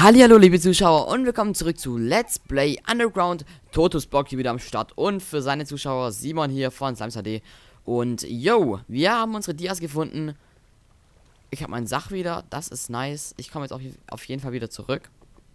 Hallihallo liebe Zuschauer und willkommen zurück zu Let's Play Underground. Totusblock hier wieder am Start und für seine Zuschauer Simon hier von SlimesHD. Und yo, wir haben unsere Dias gefunden. Ich habe mein Sach wieder, das ist nice. Ich komme jetzt auf jeden Fall wieder zurück.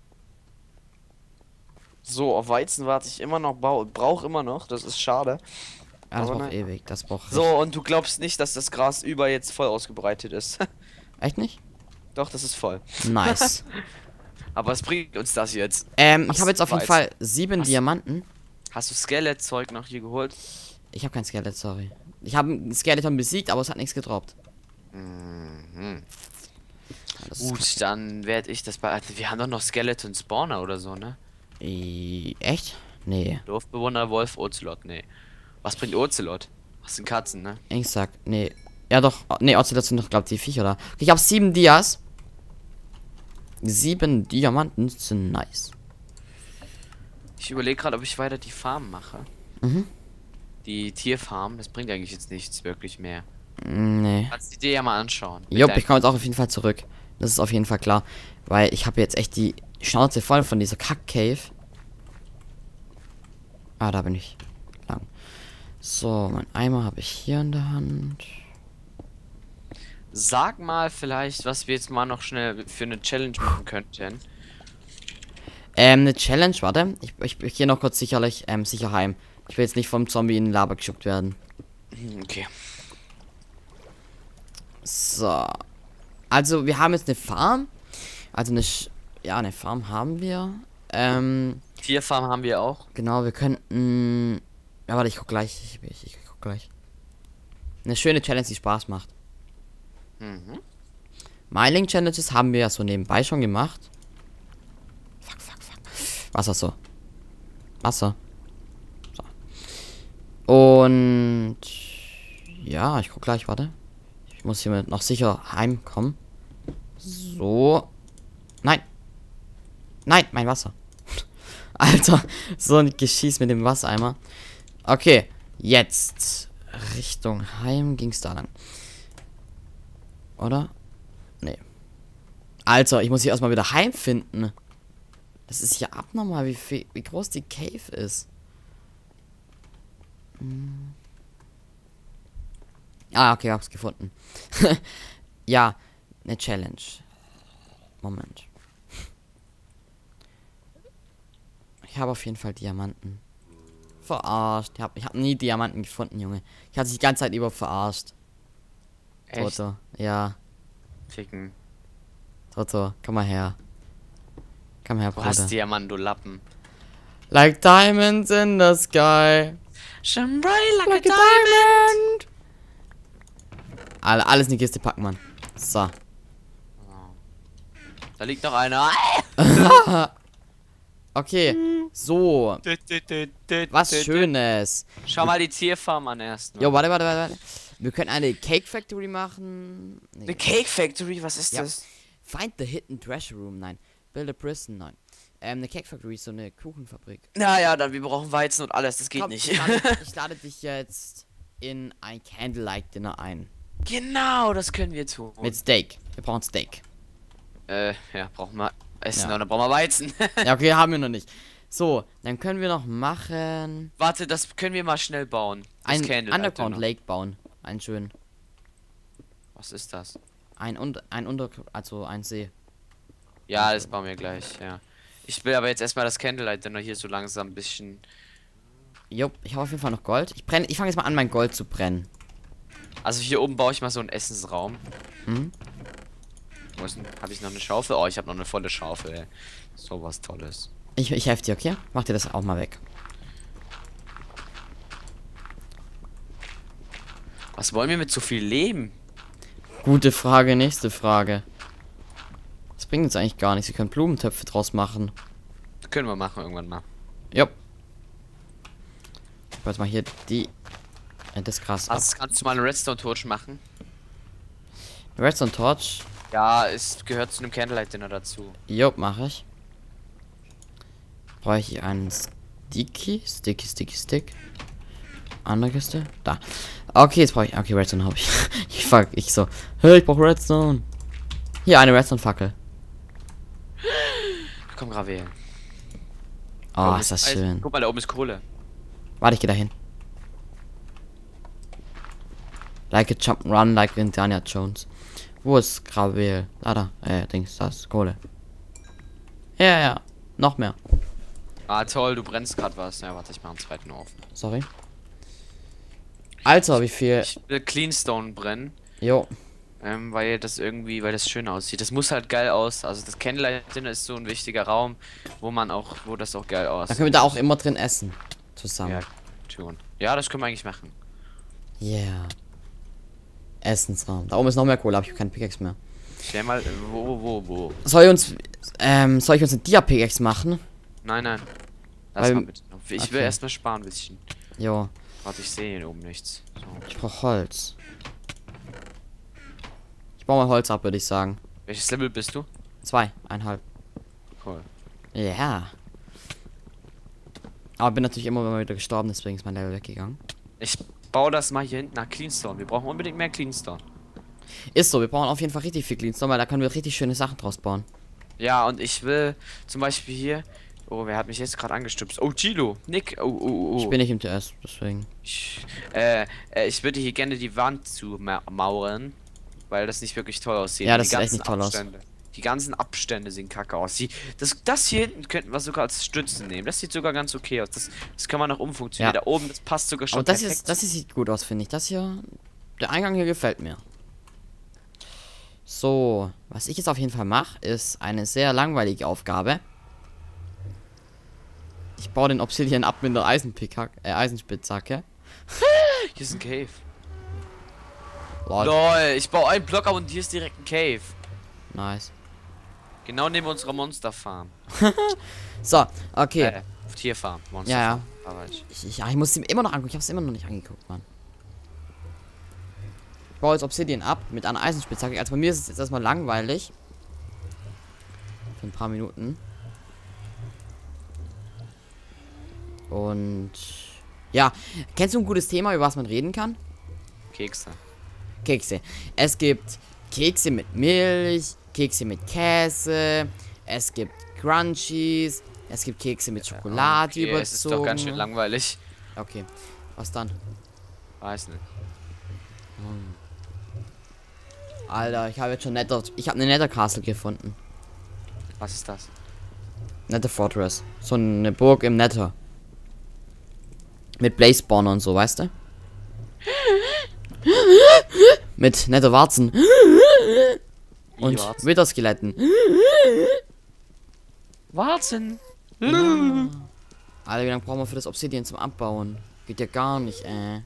So, auf Weizen warte ich immer noch, brauche immer noch, das ist schade. Ja, das Aber braucht nein. ewig, das braucht... So, und du glaubst nicht, dass das Gras über jetzt voll ausgebreitet ist. Echt nicht? Doch, das ist voll. Nice. Aber was bringt uns das jetzt? Ich habe jetzt auf jeden Fall 7 Diamanten. Hast du Skelet-Zeug noch hier geholt? Ich habe kein Skelett, sorry. Ich habe ein Skeleton besiegt, aber es hat nichts gedroppt. Mhm. Ja, das ist Gut, dann werde ich das bei... Also, wir haben doch noch Skeleton Spawner oder so, ne? Echt? Nee. Dorfbewohner, Wolf, Ocelot, nee. Was bringt Ocelot? Was sind Katzen, ne? Ich sag, nee. Ja doch, nee, Ocelot sind doch, glaub ich, die Viecher da. Okay, ich habe 7 Dias. 7 Diamanten sind nice. Ich überlege gerade, ob ich weiter die Farm mache. Mhm. Die Tierfarm, das bringt eigentlich jetzt nichts wirklich mehr. Nee. Kannst du dir ja mal anschauen. Jupp, ich komme jetzt auch auf jeden Fall zurück. Das ist auf jeden Fall klar. Weil ich habe jetzt echt die Schnauze voll von dieser Kack-Cave. Ah, da bin ich lang. So, mein Eimer habe ich hier in der Hand. Sag mal vielleicht, was wir jetzt mal noch schnell für eine Challenge machen könnten. Eine Challenge, warte. Ich gehe noch kurz sicher heim. Ich will jetzt nicht vom Zombie in den Lava geschuckt werden. Okay. So. Also, wir haben jetzt eine Farm. Also, eine Farm haben wir. Tierfarm haben wir auch. Genau, wir könnten... Ja, warte, ich guck gleich. Ich guck gleich. Eine schöne Challenge, die Spaß macht. Mhm. Mining Challenges haben wir ja so nebenbei schon gemacht. Fuck. Wasser so. Wasser. So. Und... Ja, ich guck gleich, warte. Ich muss hier noch sicher heimkommen. So. Nein, mein Wasser. Alter, so ein Geschieß mit dem Wassereimer. Okay, jetzt Richtung Heim ging's da lang. Oder? Nee. Alter, ich muss hier erstmal wieder heimfinden. Das ist ja abnormal, wie groß die Cave ist. Ah, okay, hab's gefunden. Ja, eine Challenge. Moment. Ich habe auf jeden Fall Diamanten. Verarscht. Ich hab nie Diamanten gefunden, Junge. Ich hatte die ganze Zeit über verarscht. Echt? Toto, ja. Ficken. Toto, komm mal her. Komm her, Du Bruder. hast Diamant, du Lappen. Like diamonds in the sky. Shine bright Like a diamond. Alles in die Kiste packen, Mann. So. Da liegt noch einer. Okay, so. Was Schönes. Schau mal die Tierfarm an erst. Jo, warte. Wir können eine Cake Factory machen. Nee. Eine Cake Factory, was ist Ja. das? Find the hidden treasure room, nein. Build a prison, nein. Eine Cake Factory ist so eine Kuchenfabrik. Naja, dann wir brauchen Weizen und alles, das geht Komm, nicht. ich lade dich jetzt in ein Candlelight Dinner ein. Genau, das können wir tun. Mit Steak. Wir brauchen Steak. Ja, brauchen wir Essen, Ja. und dann brauchen wir Weizen. Ja, okay, haben wir noch nicht. So, dann können wir noch machen... Warte, das können wir mal schnell bauen. Das Ein Candlelight Underground Dinner. Lake bauen. Einen schönen. Was ist das? Also ein See. Ja, das bauen wir gleich, ja. Ich will aber jetzt erstmal das Candlelight Dinner hier so langsam ein bisschen. Jo, ich habe auf jeden Fall noch Gold. Ich fange jetzt mal an, mein Gold zu brennen. Also hier oben baue ich mal so einen Essensraum. Mhm. Wo ist denn? Habe ich noch eine Schaufel? Oh, ich habe noch eine volle Schaufel, ey. So was Tolles. Ich helfe dir, okay? Mach dir das auch mal weg. Was wollen wir mit so viel Leben? Gute Frage, nächste Frage. Das bringt uns eigentlich gar nichts. Wir können Blumentöpfe draus machen. Können wir machen irgendwann mal. Jo. Ich wollte mal hier das Gras ab. Was, kannst du mal eine Redstone Torch machen? Redstone Torch. Ja, es gehört zu einem Candlelight Dinner dazu. Jo, mache ich. Brauche ich einen Stick. Andere Kiste. Da. Okay, jetzt brauche ich. Okay, Redstone habe ich. Ich so. Hey, ich brauche Redstone. Hier, eine Redstone-Fackel. Komm, Gravel. Oh, oben ist das Eisen. schön. Guck mal, da oben ist Kohle. Warte, ich geh dahin. Like a jump and run, like Indiana Jones. Wo ist Gravel? Da, Dings, das ist Kohle. Ja, ja. Noch mehr. Ah, toll, du brennst gerade was. Ja, warte, ich mach einen zweiten Ofen. Sorry. Alter, wie viel. Ich will Cleanstone brennen. Jo. Weil das irgendwie, weil das schön aussieht. Das muss halt geil aus. Also das Candlelight Dinner ist so ein wichtiger Raum, wo das auch geil Dann aussieht. können wir da auch immer drin essen. Zusammen. Ja, tun. Ja, das können wir eigentlich machen. Yeah. Essensraum. Da oben ist noch mehr Kohle, aber ich habe keinen Pickaxe mehr. Stell mal, wo? Soll ich uns eine Dia-Pickaxe machen? Nein. Lass Weil- mal bitte. Ich will okay. erstmal sparen ein bisschen. Jo. Warte, ich sehe hier oben nichts. So. Ich brauche Holz. Ich baue mal Holz ab, würde ich sagen. Welches Level bist du? 2,5. Cool. Ja. Aber bin natürlich immer mal wieder gestorben, deswegen ist mein Level weggegangen. Ich baue das mal hier hinten nach Cleanstone. Wir brauchen unbedingt mehr Cleanstone. Ist so, wir brauchen auf jeden Fall richtig viel Cleanstone, weil da können wir richtig schöne Sachen draus bauen. Ja, und ich will zum Beispiel hier. Oh, wer hat mich jetzt gerade angestupst? Oh, Gilo. Nick. Oh. Ich bin nicht im TS, deswegen. Ich würde hier gerne die Wand zumauern, weil das nicht wirklich toll aussieht. Ja, Und das die sieht echt ganzen nicht toll aus. Abstände, die ganzen Abstände sehen kacke aus. Das hier hinten könnten wir sogar als Stützen nehmen. Das sieht sogar ganz okay aus. Das kann man noch umfunktionieren. Ja. Da oben, das passt sogar schon Aber das perfekt. das hier sieht gut aus, finde ich. Das hier, der Eingang hier gefällt mir. So, was ich jetzt auf jeden Fall mache, ist eine sehr langweilige Aufgabe. Ich baue den Obsidian ab mit der Eisenspitzhacke. Hier ist ein Cave. Lol. Lol, ich baue einen Block ab und hier ist direkt ein Cave. Nice. Genau neben unserer Monsterfarm. So, okay. Tierfarm. Ja. Aber ich. Ich muss ihn immer noch angucken. Ich habe es immer noch nicht angeguckt, Mann. Ich baue jetzt Obsidian ab mit einer Eisenspitzhacke. Also bei mir ist es jetzt erstmal langweilig. Für ein paar Minuten. Und ja, kennst du ein gutes Thema, über was man reden kann? Kekse. Kekse. Es gibt Kekse mit Milch, Kekse mit Käse, es gibt Crunchies, es gibt Kekse mit Schokolade Okay, überzogen. es ist doch ganz schön langweilig. Okay, was dann? Weiß nicht. Alter, ich habe jetzt schon ich habe eine Nether Castle gefunden. Was ist das? Nether Fortress. So eine Burg im Nether. Mit Blaze Spawner und so, weißt du? Mit Nether Warzen. Und Warzen. Wither-Skeletten. Warzen. Alter, wie lange brauchen wir für das Obsidian zum Abbauen? Geht ja gar nicht,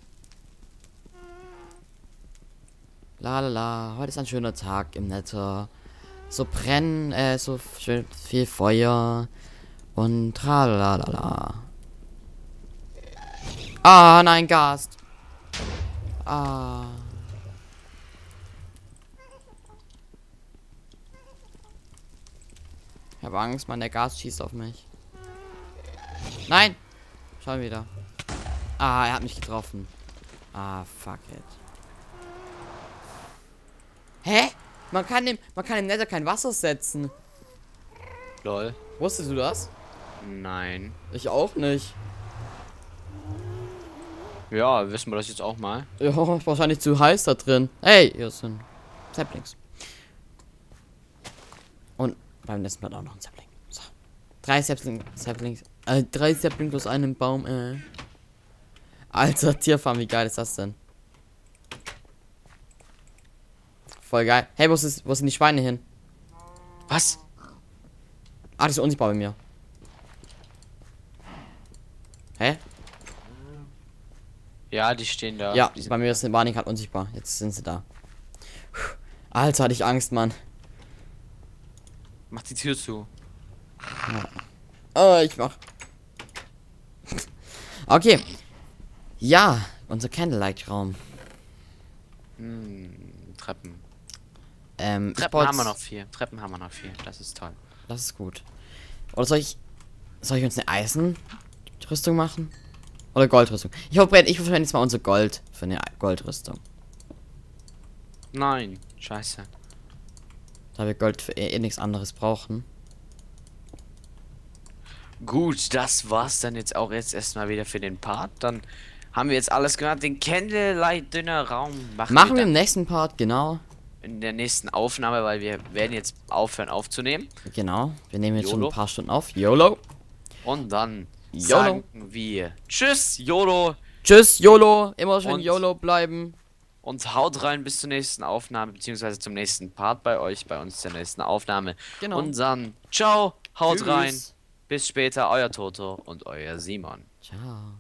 La, heute ist ein schöner Tag im Nether. So brennen, so schön viel Feuer. Und tralalala. Ah, nein, Gast. Ah. Ich habe Angst, Mann, der Gas schießt auf mich. Nein! Schon wieder. Ah, er hat mich getroffen. Ah, fuck it. Hä? Man kann im Nether kein Wasser setzen. Lol. Wusstest du das? Nein. Ich auch nicht. Ja, wissen wir das jetzt auch mal. Ja, ist wahrscheinlich zu heiß da drin. Hey, hier sind Saplings. Und beim letzten Mal auch noch ein Sapling. So. 3 Saplings. 3 Saplings aus einem Baum, Alter, Tierfarm, wie geil ist das denn? Voll geil. Hey, wo sind die Schweine hin? Was? Ah, die sind unsichtbar bei mir. Hä? Ja, die stehen da. Ja, Die sind bei mir waren die gerade unsichtbar. Jetzt sind sie da. Puh. Alter, hatte ich Angst, Mann. Mach die Tür zu. Oh, ich mach. Okay. Ja, unser Candlelight-Raum. Treppen. Ich Treppen baue haben wir jetzt- noch 4. Treppen haben wir noch 4. Das ist toll. Das ist gut. Oder soll ich uns eine Eisenrüstung machen? Oder Goldrüstung? Ich verwende jetzt mal unser Gold für eine Goldrüstung. Nein. Scheiße. Da wir Gold für nichts anderes brauchen. Gut, das war's dann jetzt auch jetzt erstmal wieder für den Part. Dann haben wir jetzt alles gemacht. Den Candlelight Dinner Raum machen Machen wir dann im nächsten Part, genau. in der nächsten Aufnahme, weil wir werden jetzt aufhören aufzunehmen. Genau. Wir nehmen jetzt schon YOLO. ein paar Stunden auf. YOLO. Und dann YOLO. sagen wir Tschüss, YOLO. Tschüss, YOLO. Immer schön Und- YOLO bleiben. Und haut rein bis zur nächsten Aufnahme, beziehungsweise zum nächsten Part bei euch, bei uns der nächsten Aufnahme. Genau. Und dann ciao, haut Tschüss. rein. Bis später, euer Toto und euer Simon. Ciao.